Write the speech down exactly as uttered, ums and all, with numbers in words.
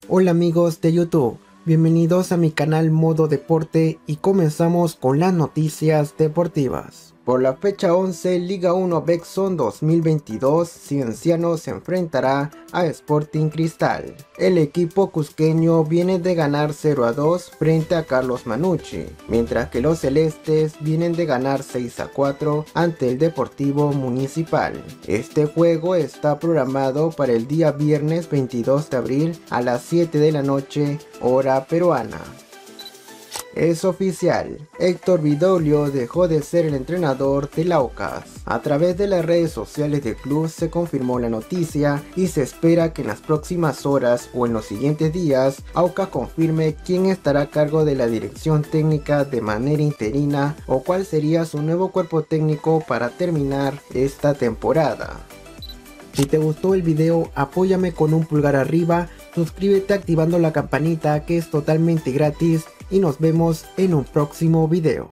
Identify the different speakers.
Speaker 1: Hola amigos de YouTube, bienvenidos a mi canal Modo Deporte y comenzamos con las noticias deportivas. Por la fecha once, Liga uno Bexon dos mil veintidós, Cienciano se enfrentará a Sporting Cristal. El equipo cusqueño viene de ganar cero a dos frente a Carlos Manucci, mientras que los celestes vienen de ganar seis a cuatro ante el Deportivo Municipal. Este juego está programado para el día viernes veintidós de abril a las siete de la noche, hora peruana. Es oficial, Héctor Vidoglio dejó de ser el entrenador del Aucas. A través de las redes sociales del club se confirmó la noticia y se espera que en las próximas horas o en los siguientes días Aucas confirme quién estará a cargo de la dirección técnica de manera interina o cuál sería su nuevo cuerpo técnico para terminar esta temporada. Si te gustó el video, apóyame con un pulgar arriba, suscríbete activando la campanita que es totalmente gratis y nos vemos en un próximo video.